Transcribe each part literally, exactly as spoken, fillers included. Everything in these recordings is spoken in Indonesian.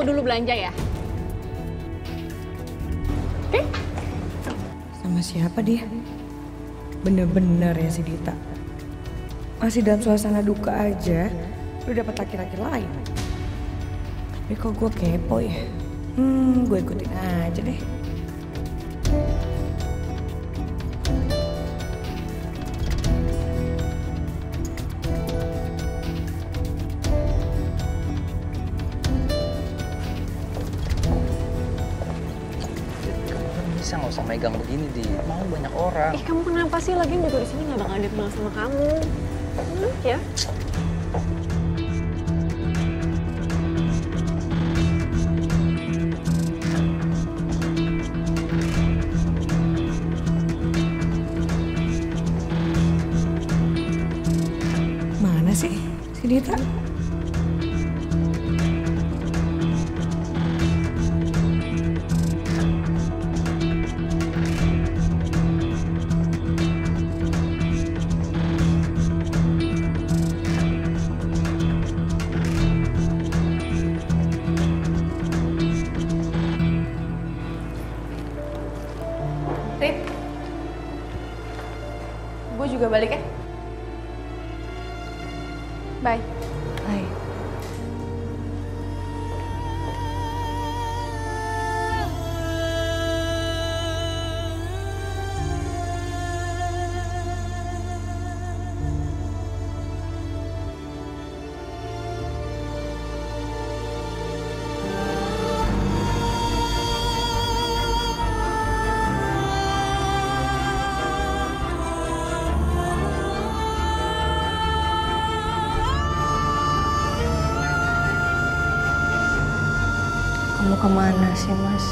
aku dulu belanja ya. Oke? Sama siapa dia? Bener-bener ya si Dita. Masih dalam suasana duka aja, udah dapet laki-laki lain. Tapi kok gue kepo ya? Hmm, gue ikutin aja deh. Bisa nggak usah megang begini di mau banyak orang. Ih, kamu kenapa sih? Lagian juga di sini nggak bakal deket banget sama kamu. Hmm, ya. Mana sih si Dita? Rip, gue juga balik ya. Bye. Hai. Kamu kemana sih, Mas?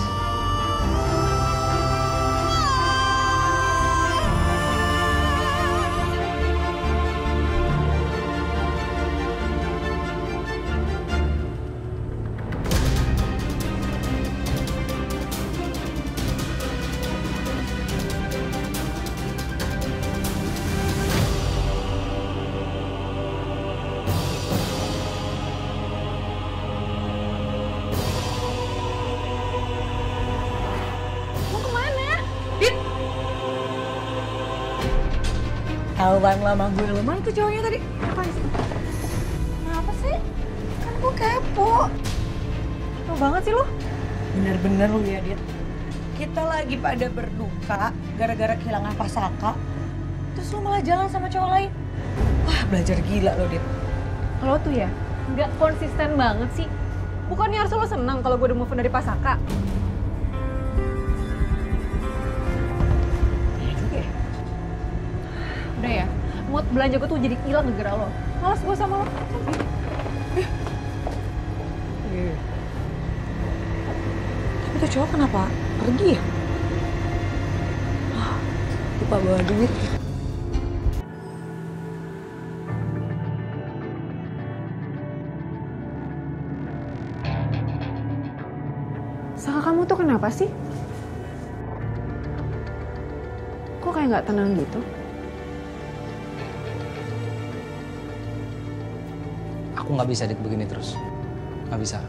Tahuan lama gue lo, mana tuh cowoknya tadi? Apa sih? Kenapa sih? Kan gue kepo. Kepo banget sih lo. Bener-bener lu ya, Dit. Kita lagi pada berduka gara-gara kehilangan Pasaka. Terus lu malah jalan sama cowok lain. Wah, belajar gila lo, Dit. Lo tuh ya, nggak konsisten banget sih. Bukannya harus lo senang kalau gue udah move on dari Pasaka. Udah ya, mood belanja gue tuh jadi hilang gara-gara lo. Males gue sama lo. Eh. Eh. Tapi tuh cowok kenapa pergi ya? Ah, lupa bawa duit. Saka, kamu tuh kenapa sih? Kok kayak nggak tenang gitu? Aku nggak bisa Dit begini terus, nggak bisa.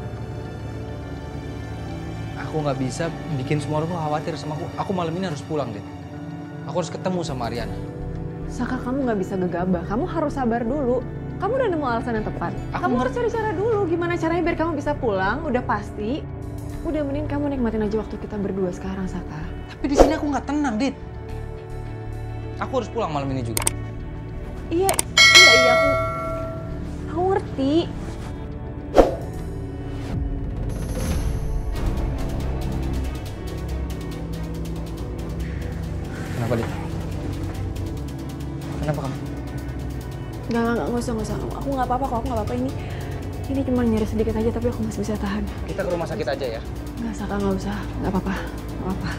Aku nggak bisa bikin semua orang khawatir sama aku. Aku malam ini harus pulang Dit. Aku harus ketemu sama Ariana. Saka, kamu nggak bisa gegabah. Kamu harus sabar dulu. Kamu udah nemu alasan yang tepat. Aku kamu ngerti. harus cari cara dulu. Gimana caranya biar kamu bisa pulang? Udah pasti. Udah mending kamu nikmatin aja waktu kita berdua sekarang, Saka. Tapi di sini aku nggak tenang Dit. Aku harus pulang malam ini juga. Iya, iya, iya. Aku, aku ngerti. Kenapa Dit? Kenapa kamu? Nggak, nggak, nggak usah, nggak usah. Aku nggak apa-apa kok, aku nggak apa-apa. Ini, ini cuma nyeri sedikit aja, tapi aku masih bisa tahan. Kita ke rumah sakit aja ya. Nggak, Saka, nggak usah. Nggak apa-apa, nggak apa-apa.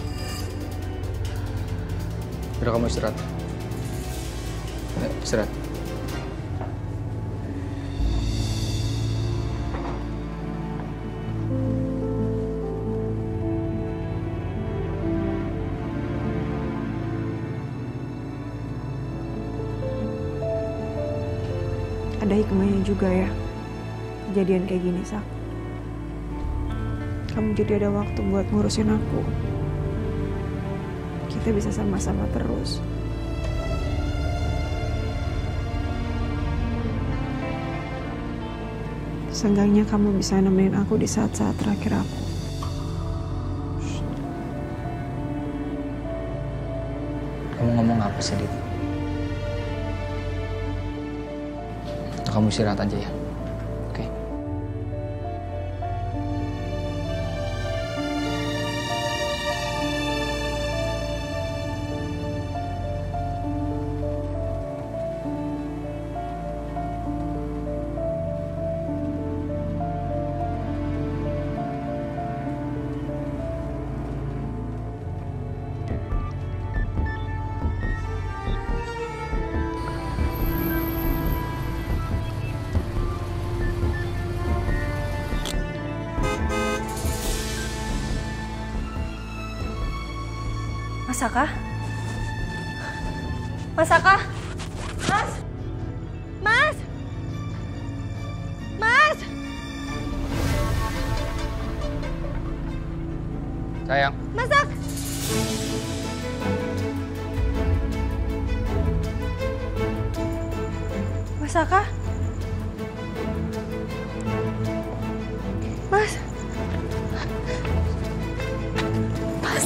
Udah kamu istirahat. Ayo, istirahat. Ada hikmahnya juga ya, kejadian kayak gini, Sak. kamu jadi ada waktu buat ngurusin aku. Kita bisa sama-sama terus. Seenggaknya kamu bisa nemenin aku di saat-saat terakhir aku. Kamu ngomong apa sih, Dit? Kamu istirahat aja ya. Oke? Masakah? Masakah? Mas? Mas? Mas? Sayang. Masak? Masakah? Mas? Mas?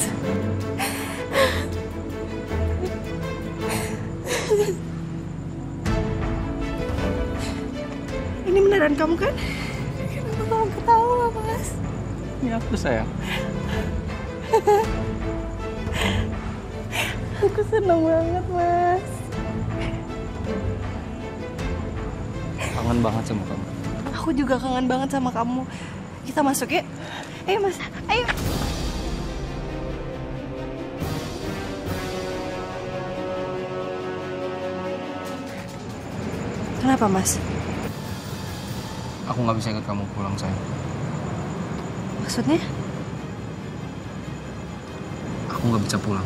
Ini beneran kamu kan? Kenapa kamu ketawa, Mas? Ini aku, sayang. Aku senang banget, Mas. Kangen banget sama kamu. Aku juga kangen banget sama kamu. Kita masuk yuk. Ayo, Mas. Ayo. Kenapa, Mas? Aku nggak bisa ikut kamu pulang, sayang. Maksudnya? Aku nggak bisa pulang.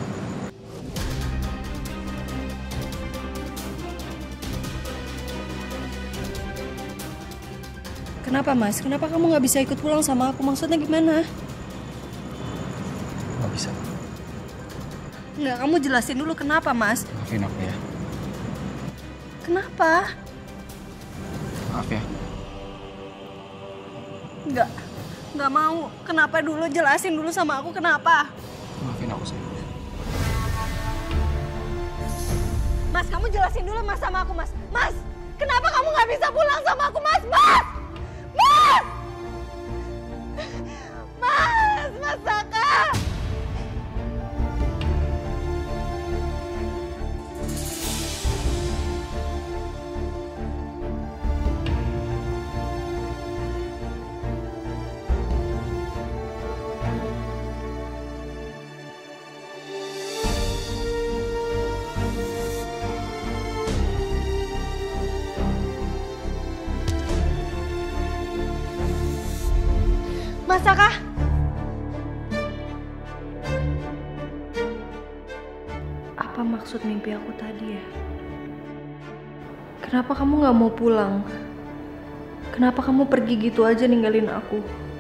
Kenapa, Mas? Kenapa kamu nggak bisa ikut pulang sama aku? Maksudnya gimana? Nggak bisa. Nggak, kamu jelasin dulu kenapa, Mas? Maafin aku ya. Kenapa? Maaf ya. Nggak, nggak mau. Kenapa dulu? Jelasin dulu sama aku kenapa? Maafin aku, sayang. Mas, kamu jelasin dulu Mas sama aku, Mas. Mas, kenapa kamu nggak bisa pulang sama aku, Mas? Mas! Mas! Mas! Mas Saka! Mas Saka! Apa maksud mimpi aku tadi ya? Kenapa kamu gak mau pulang? Kenapa kamu pergi gitu aja ninggalin aku?